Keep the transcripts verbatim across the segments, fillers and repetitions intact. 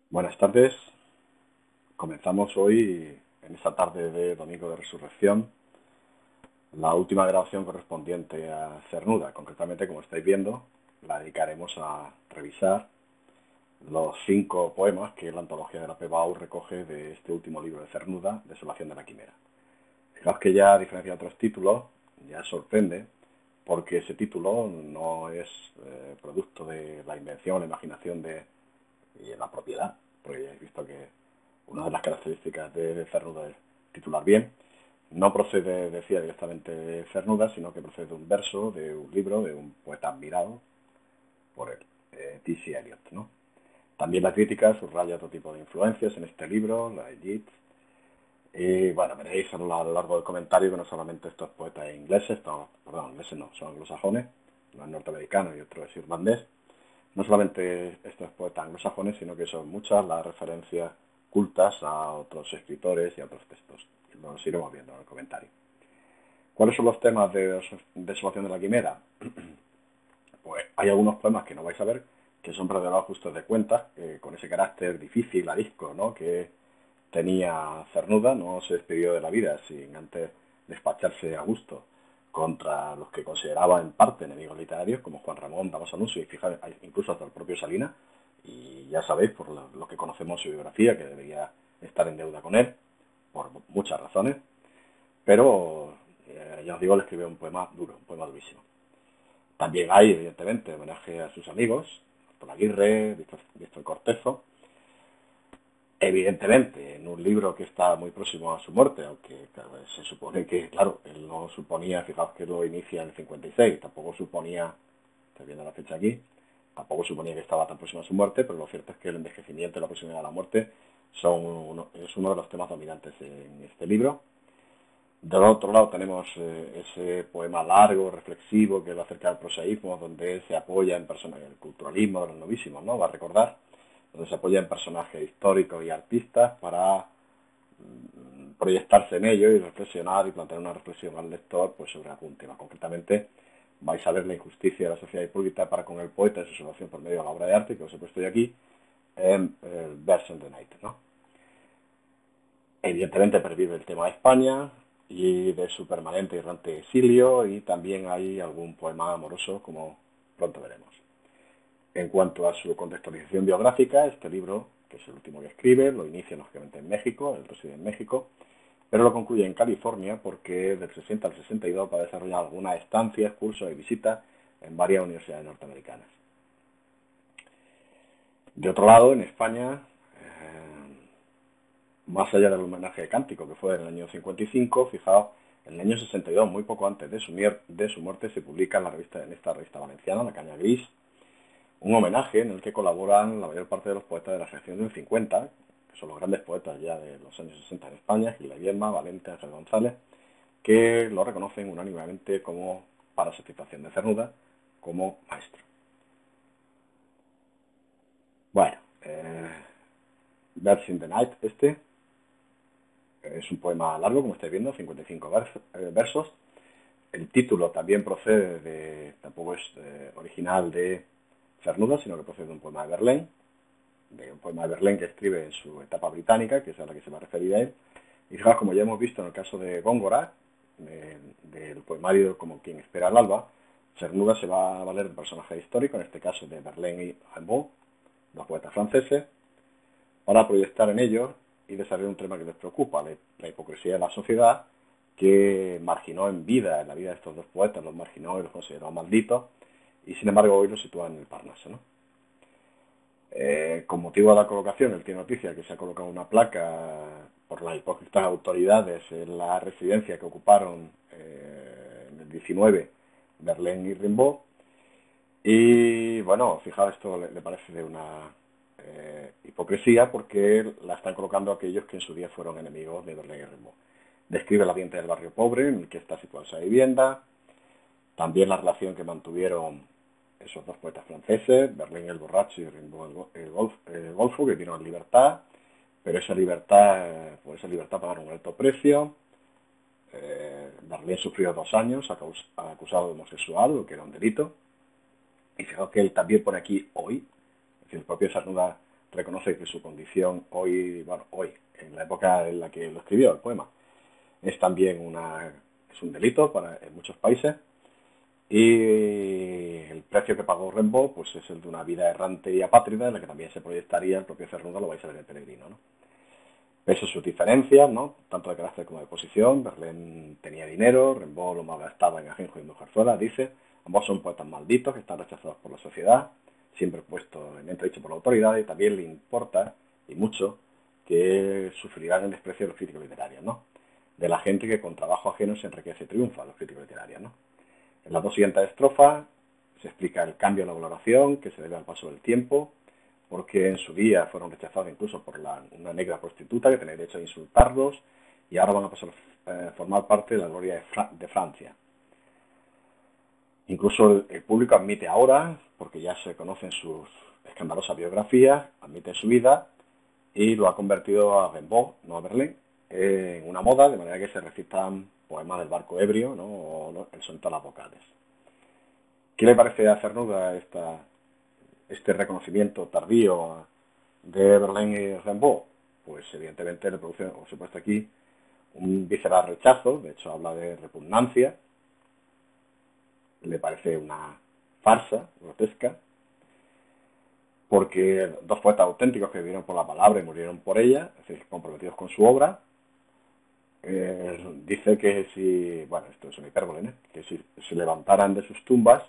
Buenas tardes. Comenzamos hoy, en esta tarde de Domingo de Resurrección, la última grabación correspondiente a Cernuda. Concretamente, como estáis viendo, la dedicaremos a revisar los cinco poemas que la antología de la P B A U recoge de este último libro de Cernuda, Desolación de la Quimera. Fijaos que ya, a diferencia de otros títulos, ya sorprende, porque ese título no es eh, producto de la invención, la imaginación de, y la propiedad, porque ya he visto que una de las características de Cernuda es titular bien. No procede, decía, directamente de Cernuda, sino que procede de un verso, de un libro, de un poeta admirado por él, eh, T C Eliot, ¿no? También la crítica subraya otro tipo de influencias en este libro, la Yeats. Y bueno, veréis a lo largo del comentario que no solamente estos poetas ingleses, no, perdón, ingleses no, son anglosajones, uno es norteamericano y otro es irlandés. No solamente estos poetas anglosajones, sino que son muchas las referencias cultas a otros escritores y a otros textos. Los iremos viendo en el comentario. ¿Cuáles son los temas de Desolación de la Quimera? Pues hay algunos poemas que no vais a ver, que son para los ajustes de cuentas, eh, con ese carácter difícil, arisco, ¿no?, que tenía Cernuda. No se despidió de la vida sin antes despacharse a gusto contra los que consideraba en parte enemigos literarios, como Juan Ramón, Damaso Alonso y fijaos, incluso hasta el propio Salinas. Y ya sabéis, por lo, lo que conocemos su biografía, que debería estar en deuda con él, por muchas razones. Pero, eh, ya os digo, le escribió un poema duro, un poema durísimo. También hay, evidentemente, homenaje a sus amigos, Arturo Aguirre, Víctor, Víctor Cortezo. Evidentemente, en un libro que está muy próximo a su muerte, aunque claro, se supone que, claro, él no suponía, fijaos que lo inicia en el cincuenta y seis, tampoco suponía, estoy viendo la fecha aquí, tampoco suponía que estaba tan próximo a su muerte, pero lo cierto es que el envejecimiento y la proximidad a la muerte son uno, es uno de los temas dominantes en este libro. Del otro lado tenemos eh, ese poema largo, reflexivo, que es acerca del prosaísmo, donde se apoya en personajes, el culturalismo de los novísimos, ¿no? Va a recordar, donde se apoya en personajes históricos y artistas para mm, proyectarse en ello y reflexionar y plantear una reflexión al lector pues sobre algún tema. Concretamente, vais a ver la injusticia de la sociedad hipócrita para con el poeta y su salvación por medio de la obra de arte, que os he puesto yo aquí, en el Verse in the Night, ¿no? Evidentemente pervive el tema de España y de su permanente y errante exilio, y también hay algún poema amoroso, como pronto veremos. En cuanto a su contextualización biográfica, este libro, que es el último que escribe, lo inicia lógicamente en México, él reside en México, pero lo concluye en California porque del sesenta al sesenta y dos va a desarrollar algunas estancias, cursos y visitas en varias universidades norteamericanas. De otro lado, en España, más allá del homenaje cántico que fue en el año cincuenta y cinco, fijaos, en el año sesenta y dos, muy poco antes de su, de su muerte, se publica en, la revista, en esta revista valenciana, La Caña Gris, un homenaje en el que colaboran la mayor parte de los poetas de la generación del cincuenta, que son los grandes poetas ya de los años sesenta en España, Gil de Viedma, Valente, Ángel González, que lo reconocen unánimemente como, para satisfacción de Cernuda, como maestro. Bueno, eh, Verse in the Night, este, es un poema largo, como estáis viendo, cincuenta y cinco versos. El título también procede de, tampoco es eh, original de Cernuda, sino que procede de un poema de Verlaine, de un poema de Verlaine que escribe en su etapa británica, que es a la que se va a referir a él. Y fijaos, como ya hemos visto en el caso de Góngora, de, del poemario Como quien espera el alba, Cernuda se va a valer de un personaje histórico, en este caso de Verlaine y Rimbaud, dos poetas franceses, para proyectar en ellos y desarrollar un tema que les preocupa, la hipocresía de la sociedad, que marginó en vida, en la vida de estos dos poetas, los marginó y los consideró malditos, y sin embargo hoy los sitúa en el Parnaso, ¿no? Eh, con motivo de la colocación, él tiene noticia que se ha colocado una placa por las hipócritas autoridades en la residencia que ocuparon eh, en el diecinueve Verlaine y Rimbaud. Y bueno, fijaos, esto le, le parece de una eh, hipocresía porque la están colocando aquellos que en su día fueron enemigos de Verlaine y Rimbaud. Describe el ambiente del barrio pobre en el que está situada esa vivienda, también la relación que mantuvieron esos dos poetas franceses, Verlaine el borracho y Rimbaud el, golf, el golfo, que vieron en libertad, pero esa libertad, por esa libertad pagaron un alto precio. Eh, Verlaine sufrió dos años acusado de homosexual, lo que era un delito. Y fijaos que él también pone aquí hoy, es decir, el propio Cernuda reconoce que su condición hoy, bueno, hoy, en la época en la que lo escribió el poema, es también una, es un delito para, en muchos países, y el precio que pagó Rimbaud pues es el de una vida errante y apátrida, en la que también se proyectaría el propio Cernuda, lo vais a ver en Peregrino, ¿no? Pese a sus diferencias, ¿no?, tanto de carácter como de posición, Verlaine tenía dinero, Rimbaud lo malgastaba en ajenjo y mujerzuela, dice, ambos son poetas malditos que están rechazados por la sociedad, siempre puesto en entredicho por la autoridad, y también le importa, y mucho, que sufrirán el desprecio de los críticos literarios, ¿no?, de la gente que con trabajo ajeno se enriquece y triunfa, los críticos literarios, ¿no? En las dos siguientes estrofas se explica el cambio en la valoración que se debe al paso del tiempo, porque en su día fueron rechazados incluso por la, una negra prostituta que tenía derecho a insultarlos, y ahora van a pasar a eh, formar parte de la gloria de, Fra de Francia. Incluso el, el público admite ahora, porque ya se conocen sus escandalosas biografías, admite su vida y lo ha convertido a Rimbaud, no a Verlaine, en una moda, de manera que se recitan poemas del barco ebrio, ¿no?, o el soneto a las vocales. ¿Qué le parece a Cernuda esta, este reconocimiento tardío de Verlaine y Rimbaud? Pues evidentemente le produce, por supuesto, aquí un visceral rechazo, de hecho habla de repugnancia, le parece una farsa grotesca, porque dos poetas auténticos que vivieron por la palabra y murieron por ella, es decir, comprometidos con su obra, eh, dice que si, bueno, esto es una hipérbole, ¿eh?, que si se levantaran de sus tumbas,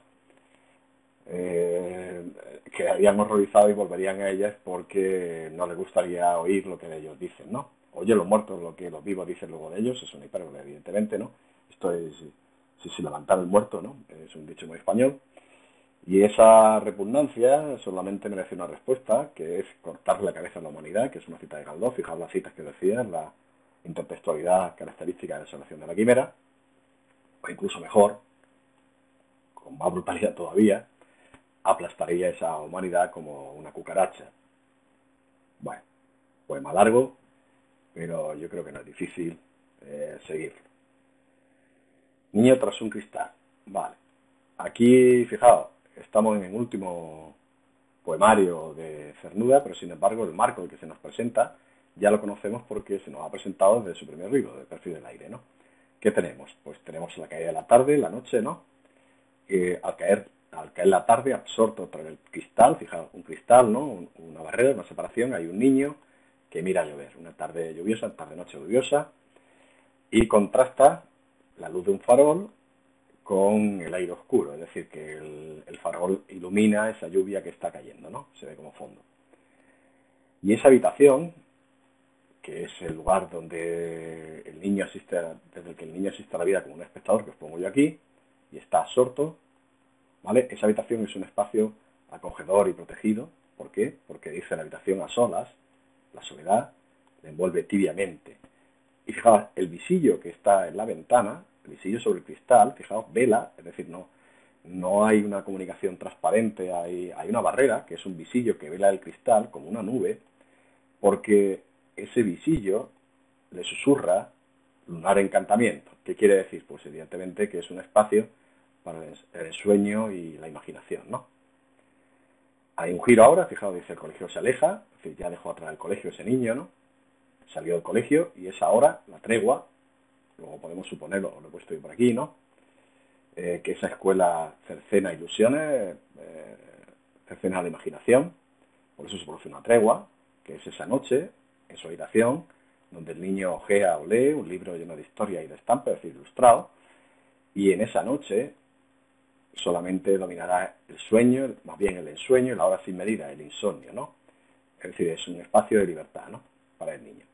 eh, quedarían horrorizados y volverían a ellas porque no les gustaría oír lo que ellos dicen, ¿no? Oye los muertos lo que los vivos dicen luego de ellos, es una hipérbole, evidentemente, ¿no? Esto es, si se levantara el muerto, ¿no?, es un dicho muy español. Y esa repugnancia solamente merece una respuesta, que es cortarle la cabeza a la humanidad, que es una cita de Galdós. Fijaos las citas que decía, la intertextualidad característica de la Desolación de la Quimera, o incluso mejor, con más brutalidad todavía, aplastaría esa humanidad como una cucaracha. Bueno, poema largo, pero yo creo que no es difícil eh, seguirlo. Niño tras un cristal. Vale. Aquí, fijaos, estamos en el último poemario de Cernuda, pero sin embargo el marco que se nos presenta ya lo conocemos porque se nos ha presentado desde su primer libro, de Perfil del Aire, ¿no? ¿Qué tenemos? Pues tenemos la caída de la tarde, la noche, ¿no? Eh, al caer al caer la tarde, absorto por el cristal, fijaos, un cristal, ¿no?, una barrera, una separación, hay un niño que mira a llover, una tarde lluviosa, tarde-noche lluviosa, y contrasta la luz de un farol con el aire oscuro, es decir, que el, el farol ilumina esa lluvia que está cayendo, ¿no?, se ve como fondo. Y esa habitación, que es el lugar donde el niño asiste, a, desde el que el niño asiste a la vida como un espectador, que os pongo yo aquí, y está absorto, ¿vale? Esa habitación es un espacio acogedor y protegido. ¿Por qué? Porque dice la habitación a solas, la soledad le envuelve tibiamente. Y fijaos, el visillo que está en la ventana, el visillo sobre el cristal, fijaos, vela, es decir, no, no hay una comunicación transparente, hay, hay una barrera, que es un visillo que vela el cristal como una nube, porque ese visillo le susurra lunar encantamiento. ¿Qué quiere decir? Pues evidentemente que es un espacio para el sueño y la imaginación, ¿no? Hay un giro ahora, fijaos, dice el colegio se aleja, es decir, ya dejó atrás el colegio ese niño, ¿no? Salió del colegio y es ahora la tregua, luego podemos suponerlo, lo he puesto yo por aquí, ¿no? Eh, que esa escuela cercena ilusiones, eh, cercena la imaginación, por eso se produce una tregua, que es esa noche, en su habitación, donde el niño ojea o lee un libro lleno de historia y de estampas, es decir, ilustrado, y en esa noche solamente dominará el sueño, más bien el ensueño, y la hora sin medida, el insomnio, ¿no? Es decir, es un espacio de libertad, ¿no?, para el niño.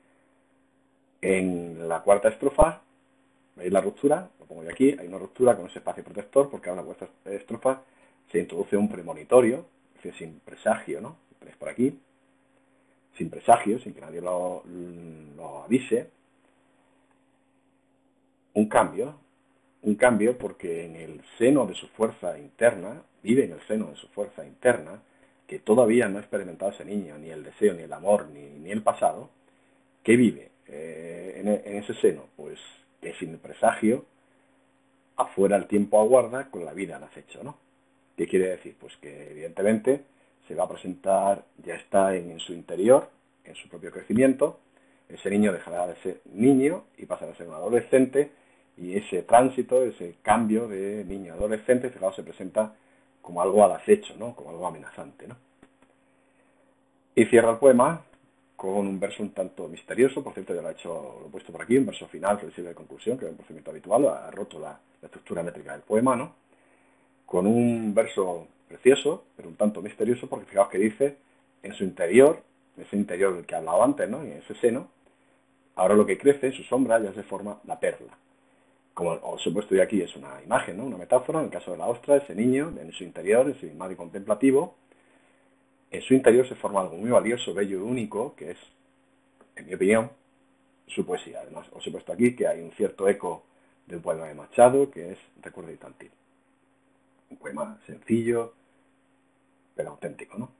En la cuarta estrofa, ¿veis la ruptura? Lo pongo yo aquí, hay una ruptura con ese espacio protector, porque ahora en la cuarta estrofa se introduce un premonitorio, es decir, sin presagio, ¿no? Lo tenéis por aquí, sin presagio, sin que nadie lo, lo avise, un cambio, un cambio porque en el seno de su fuerza interna, vive en el seno de su fuerza interna, que todavía no ha experimentado ese niño, ni el deseo, ni el amor, ni, ni el pasado, ¿qué vive eh, en, en ese seno? Pues que sin presagio, afuera el tiempo aguarda, con la vida al acecho, ¿no? ¿Qué quiere decir? Pues que evidentemente se va a presentar, ya está en, en su interior, en su propio crecimiento. Ese niño dejará de ser niño y pasará a ser un adolescente, y ese tránsito, ese cambio de niño a adolescente, fijaos, se presenta como algo al acecho, ¿no? Como algo amenazante, ¿no? Y cierra el poema con un verso un tanto misterioso. Por cierto, ya lo he hecho, lo he puesto por aquí, un verso final que sirve de conclusión, que es un procedimiento habitual, ha roto la, la estructura métrica del poema, ¿no? Con un verso precioso, pero un tanto misterioso, porque fijaos que dice, en su interior, ese interior del que he hablado antes, ¿no? En ese seno, ahora lo que crece, en su sombra, ya se forma la perla. Como os he puesto yo aquí, es una imagen, ¿no? Una metáfora, en el caso de la ostra, ese niño, en su interior, ese imagen contemplativo, en su interior se forma algo muy valioso, bello y único, que es, en mi opinión, su poesía. Además, os he puesto aquí que hay un cierto eco del poema de Machado, que es Recuerdo infantil. Un poema sencillo, pero auténtico, ¿no?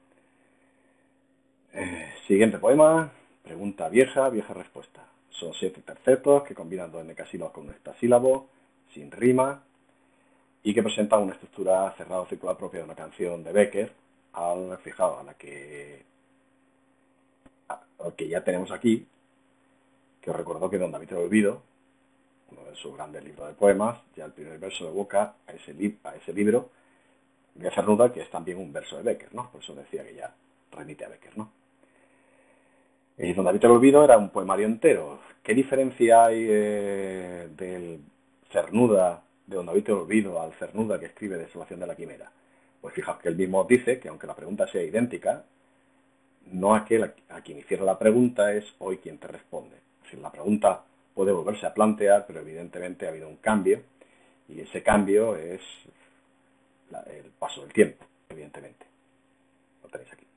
Eh, siguiente poema, pregunta vieja, vieja respuesta. Son siete tercetos que combinan dos endecasílabos con un hexasílabo, sin rima, y que presentan una estructura cerrada o circular propia de una canción de Becker, al, fijaos, a la que, a, a que ya tenemos aquí, que os recuerdo que Don David del Olvido, uno de sus grandes libros de poemas, ya el primer verso evoca a ese, li a ese libro de Cernuda, que es también un verso de Becker, ¿no? Por eso decía que ya remite a Becker, ¿no? Y Don David del Olvido era un poemario entero. ¿Qué diferencia hay eh, del Cernuda, de Don David del Olvido, al Cernuda que escribe Desolación de la Quimera? Pues fijaos que él mismo dice que aunque la pregunta sea idéntica, no aquel a quien hiciera la pregunta es hoy quien te responde. Es decir, la pregunta puede volverse a plantear, pero evidentemente ha habido un cambio, y ese cambio es la, el paso del tiempo, evidentemente. Lo tenéis aquí.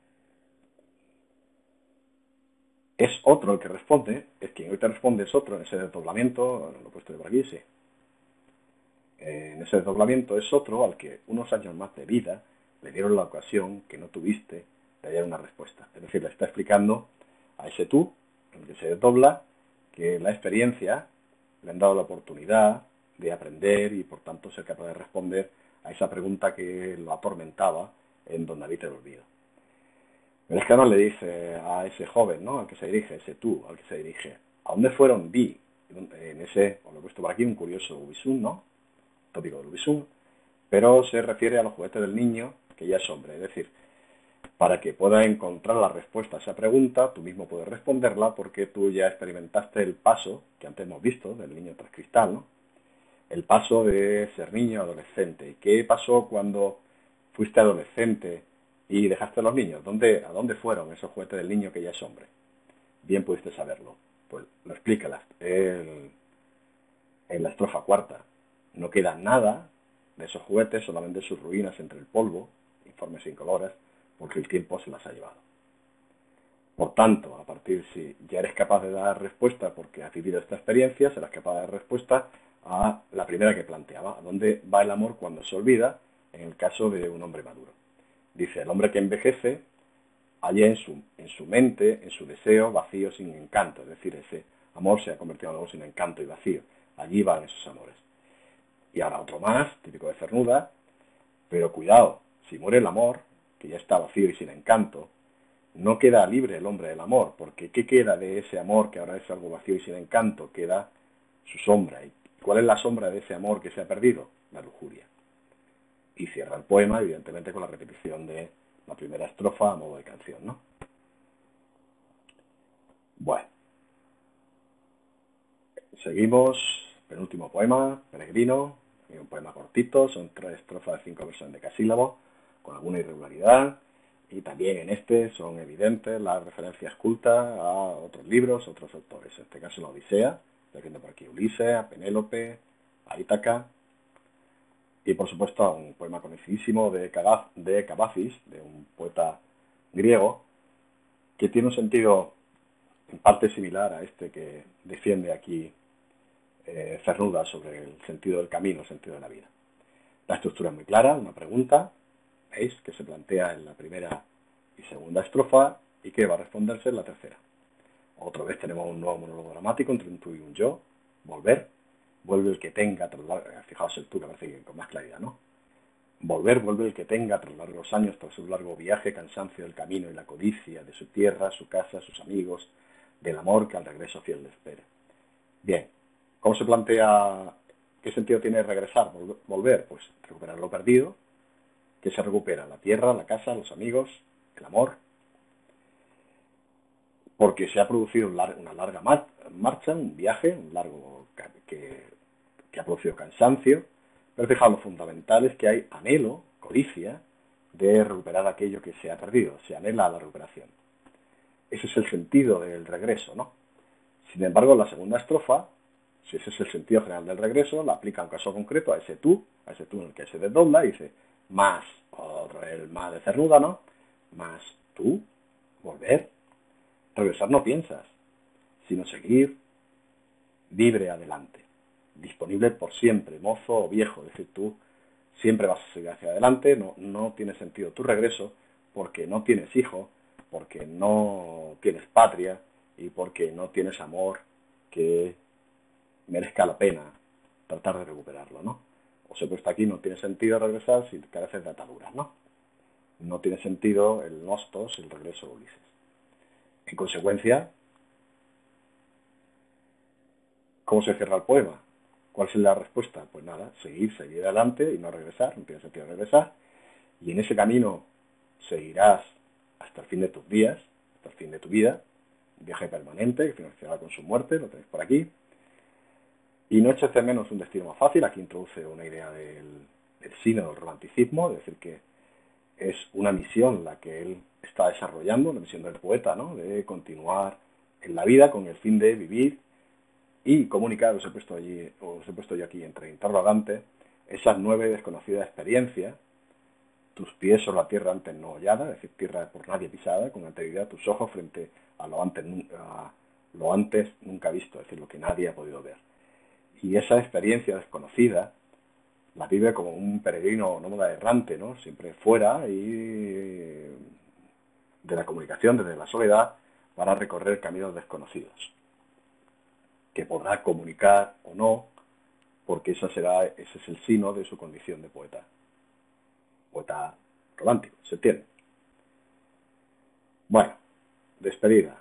Es otro el que responde, es quien hoy te responde es otro, en ese desdoblamiento, lo he puesto por aquí, sí. En ese desdoblamiento es otro al que unos años más de vida le dieron la ocasión que no tuviste de hallar una respuesta. Es decir, le está explicando a ese tú, en el que se desdobla, que la experiencia le han dado la oportunidad de aprender y por tanto ser capaz de responder a esa pregunta que lo atormentaba en Don David del Olvido. El escano le dice a ese joven, ¿no? Al que se dirige, ese tú, al que se dirige, ¿a dónde fueron? Vi, en ese, os lo he puesto por aquí, un curioso ubisum, ¿no? Tópico del ubisum, pero se refiere a los juguetes del niño, que ya es hombre. Es decir, para que pueda encontrar la respuesta a esa pregunta, tú mismo puedes responderla porque tú ya experimentaste el paso, que antes hemos visto, del niño tras cristal, ¿no? El paso de ser niño a adolescente. ¿Qué pasó cuando fuiste adolescente y dejaste a los niños? ¿Dónde, ¿A dónde fueron esos juguetes del niño que ya es hombre? Bien pudiste saberlo. Pues lo explica el, en la estrofa cuarta. No queda nada de esos juguetes, solamente sus ruinas entre el polvo, informes incoloras, porque el tiempo se las ha llevado. Por tanto, a partir si ya eres capaz de dar respuesta porque has vivido esta experiencia, serás capaz de dar respuesta a la primera que planteaba, ¿a dónde va el amor cuando se olvida? En el caso de un hombre maduro. Dice, el hombre que envejece halla en su, en su mente, en su deseo, vacío sin encanto, es decir, ese amor se ha convertido en algo sin encanto y vacío. Allí van esos amores. Y ahora otro más, típico de Cernuda, pero cuidado, si muere el amor, que ya está vacío y sin encanto, no queda libre el hombre del amor, porque ¿qué queda de ese amor que ahora es algo vacío y sin encanto? Queda su sombra. ¿Y cuál es la sombra de ese amor que se ha perdido? La lujuria. Y cierra el poema, evidentemente, con la repetición de la primera estrofa a modo de canción, ¿no? Bueno. Seguimos, penúltimo poema, Peregrino, un poema cortito, son tres estrofas de cinco versos en decasílabos, con alguna irregularidad, y también en este son evidentes las referencias cultas a otros libros, otros autores, en este caso la Odisea, estoy viendo por aquí Ulises, a Penélope, a Ítaca, y por supuesto a un poema conocidísimo de, de Cavafis, de un poeta griego, que tiene un sentido en parte similar a este que defiende aquí eh, Cernuda sobre el sentido del camino, el sentido de la vida. La estructura es muy clara, una pregunta, ¿veis? Que se plantea en la primera y segunda estrofa y que va a responderse en la tercera. Otra vez tenemos un nuevo monólogo dramático entre un tú y un yo, volver, vuelve el que tenga, fijaos el tú que parece que con más claridad, ¿no? Volver, vuelve el que tenga, tras largos años, tras un largo viaje, cansancio del camino y la codicia de su tierra, su casa, sus amigos, del amor que al regreso fiel le espera. Bien, ¿cómo se plantea, qué sentido tiene regresar, volver? Pues recuperar lo perdido. ¿Qué se recupera? La tierra, la casa, los amigos, el amor. Porque se ha producido una larga marcha, un viaje, un largo que, que ha producido cansancio, pero fijaos, lo fundamental es que hay anhelo, codicia, de recuperar aquello que se ha perdido, se anhela la recuperación. Ese es el sentido del regreso, ¿no? Sin embargo, la segunda estrofa, si ese es el sentido general del regreso, la aplica a un caso concreto, a ese tú, a ese tú en el que se desdobla, y dice, más, o el más de cernuda, ¿no? Más tú, volver. Regresar no piensas, sino seguir libre adelante, disponible por siempre, mozo o viejo, es decir, tú siempre vas a seguir hacia adelante, no, no tiene sentido tu regreso porque no tienes hijo, porque no tienes patria y porque no tienes amor que merezca la pena tratar de recuperarlo, ¿no? Os he puesto aquí, no tiene sentido regresar si careces de ataduras, ¿no? No tiene sentido el nostos, el regreso de Ulises. En consecuencia, ¿cómo se cierra el poema? ¿Cuál es la respuesta? Pues nada, seguir, seguir adelante y no regresar, no tiene sentido regresar. Y en ese camino seguirás hasta el fin de tus días, hasta el fin de tu vida, un viaje permanente que finalizará con su muerte, lo tenéis por aquí. Y no eches de menos un destino más fácil, aquí introduce una idea del, del sino del romanticismo, es decir, que es una misión la que él está desarrollando, la misión del poeta, ¿no? De continuar en la vida con el fin de vivir y comunicar, os he puesto allí, os he puesto yo aquí entre interrogantes, esas nueve desconocidas experiencias, tus pies sobre la tierra antes no hollada, es decir, tierra por nadie pisada, con anterioridad tus ojos frente a lo antes, a lo antes nunca visto, es decir, lo que nadie ha podido ver. Y esa experiencia desconocida la vive como un peregrino nómada errante, ¿no? Siempre fuera y de la comunicación, desde la soledad, para recorrer caminos desconocidos, que podrá comunicar o no, porque esa será, ese es el sino de su condición de poeta. Poeta romántico, ¿se entiende? Bueno, despedida.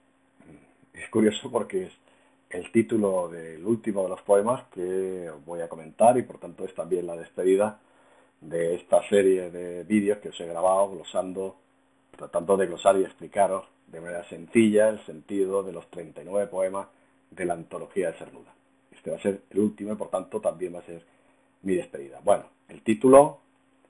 Es curioso porque es el título del último de los poemas que os voy a comentar y por tanto es también la despedida de esta serie de vídeos que os he grabado glosando, tratando de glosar y explicaros de manera sencilla el sentido de los treinta y nueve poemas de la antología de Cernuda. Este va a ser el último y por tanto también va a ser mi despedida. Bueno, el título,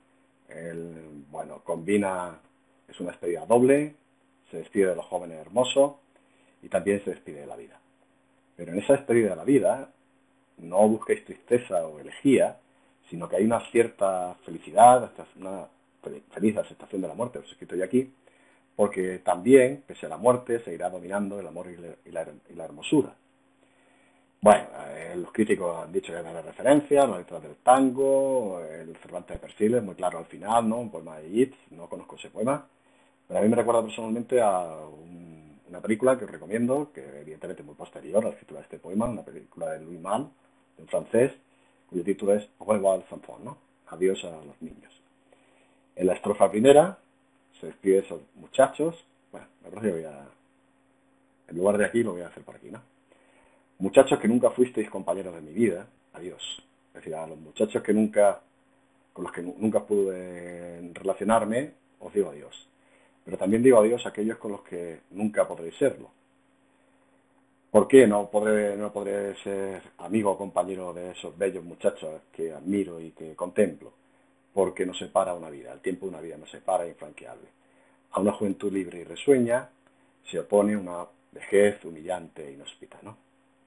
el, bueno, combina, es una despedida doble, se despide de los jóvenes hermosos y también se despide de la vida. Pero en esa despedida de la vida no busquéis tristeza o elegía, sino que hay una cierta felicidad, una feliz aceptación de la muerte, os he escrito yo aquí, porque también, pese a la muerte, seguirá dominando el amor y la, y la, y la hermosura. Bueno, eh, los críticos han dicho que es una referencia, la letra del tango, el Cervantes de Persiles, muy claro al final, ¿no? Un poema de Yeats, no conozco ese poema, pero a mí me recuerda personalmente a un, una película que os recomiendo, que evidentemente es muy posterior a la escritura de este poema, una película de Louis Malle, en francés, cuyo título es Au revoir les enfants, ¿no? Adiós a los niños. En la estrofa primera se despide esos muchachos, bueno, me parece que voy a, en lugar de aquí lo voy a hacer por aquí, ¿no? Muchachos que nunca fuisteis compañeros de mi vida, adiós. Es decir, a los muchachos que nunca, con los que nunca pude relacionarme, os digo adiós. Pero también digo adiós a aquellos con los que nunca podréis serlo. ¿Por qué no podré, no podré ser amigo o compañero de esos bellos muchachos que admiro y que contemplo? Porque nos separa una vida, el tiempo de una vida nos separa infranqueable. A una juventud libre y risueña se opone una vejez humillante e inhóspita, ¿no?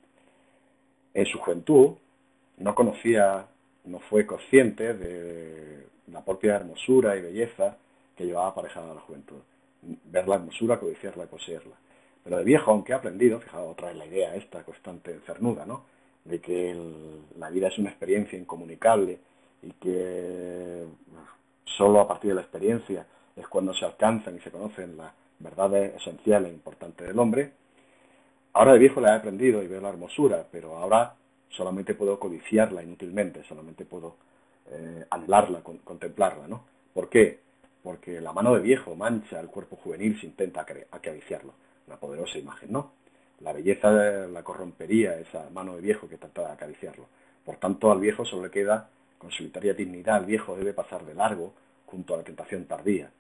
En su juventud no conocía, no fue consciente de la propia hermosura y belleza que llevaba aparejada a la juventud. Ver la hermosura, codiciarla y poseerla. Pero de viejo, aunque he aprendido, fijaos otra vez la idea esta constante cernuda, ¿no? De que el, la vida es una experiencia incomunicable y que solo a partir de la experiencia es cuando se alcanzan y se conocen las verdades esenciales e importantes del hombre. Ahora de viejo la he aprendido y veo la hermosura, pero ahora solamente puedo codiciarla inútilmente, solamente puedo eh, anhelarla, con, contemplarla, ¿no? ¿Por qué? Porque la mano de viejo mancha el cuerpo juvenil si intenta acariciarlo. Una poderosa imagen, ¿no? La belleza la corrompería esa mano de viejo que trata de acariciarlo. Por tanto, al viejo solo le queda, con solitaria dignidad, el viejo debe pasar de largo junto a la tentación tardía.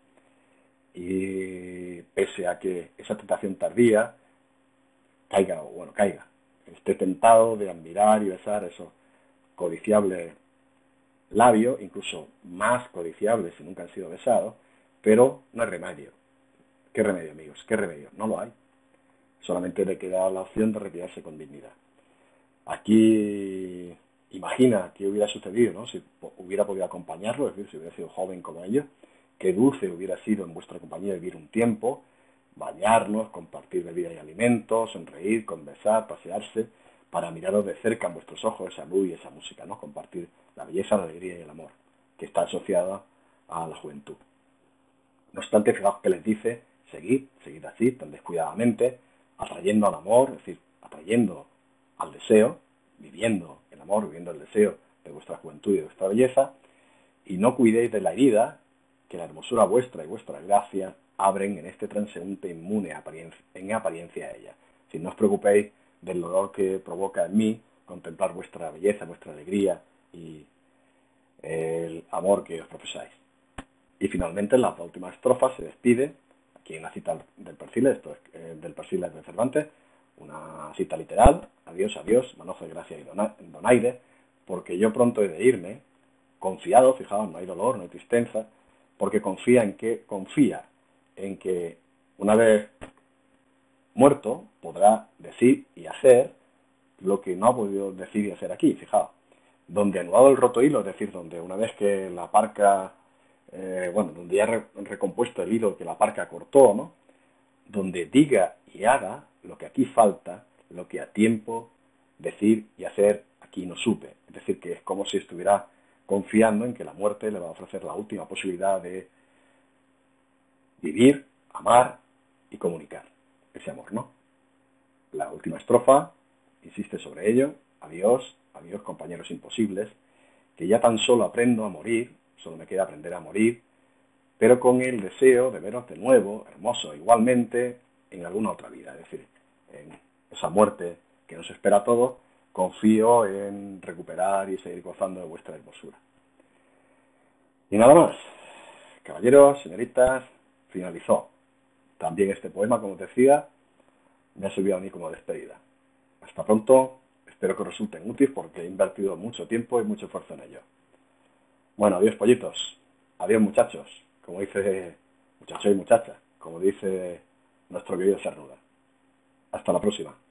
Y pese a que esa tentación tardía caiga, o bueno, caiga, esté tentado de admirar y besar esos codiciables labios, incluso más codiciables si nunca han sido besados, pero no hay remedio. ¿Qué remedio, amigos? ¿Qué remedio? No lo hay. Solamente le queda la opción de retirarse con dignidad. Aquí imagina qué hubiera sucedido, ¿no? Si hubiera podido acompañarlo, es decir, si hubiera sido joven como ellos, qué dulce hubiera sido en vuestra compañía vivir un tiempo, bañarnos, compartir bebida y alimentos, sonreír, conversar, pasearse, para miraros de cerca en vuestros ojos esa luz y esa música, ¿no? Compartir la belleza, la alegría y el amor, que está asociada a la juventud. No obstante, fijaos que les dice, seguid, seguid así, tan descuidadamente, atrayendo al amor, es decir, atrayendo al deseo, viviendo el amor, viviendo el deseo de vuestra juventud y de vuestra belleza, y no cuidéis de la herida que la hermosura vuestra y vuestra gracia abren en este transeúnte inmune en apariencia a ella. Es decir, no os preocupéis del dolor que provoca en mí contemplar vuestra belleza, vuestra alegría y el amor que os profesáis. Y finalmente, en las últimas estrofas se despide, aquí en la cita del Persiles, esto es eh, del Persiles de Cervantes, una cita literal: adiós, adiós, manojo de gracia y donaire, porque yo pronto he de irme, confiado, fijaos, no hay dolor, no hay tristeza, porque confía en que, confía en que una vez muerto podrá decir y hacer lo que no ha podido decir y hacer aquí, fijaos. Donde anudado el roto hilo, es decir, donde una vez que la parca, eh, bueno, donde ya ha recompuesto el hilo que la parca cortó, ¿no? Donde diga y haga lo que aquí falta, lo que a tiempo decir y hacer aquí no supe. Es decir, que es como si estuviera confiando en que la muerte le va a ofrecer la última posibilidad de vivir, amar y comunicar ese amor, ¿no? La última estrofa insiste sobre ello: adiós, adiós compañeros imposibles, que ya tan solo aprendo a morir, solo me queda aprender a morir, pero con el deseo de veros de nuevo, hermoso igualmente, en alguna otra vida. Es decir, en esa muerte que nos espera a todos, confío en recuperar y seguir gozando de vuestra hermosura. Y nada más, caballeros, señoritas, finalizó. También este poema, como os decía, me ha servido a mí como despedida. Hasta pronto, espero que os resulten útiles porque he invertido mucho tiempo y mucho esfuerzo en ello. Bueno, adiós pollitos, adiós muchachos, como dice muchacho y muchacha, como dice nuestro querido Cernuda. Hasta la próxima.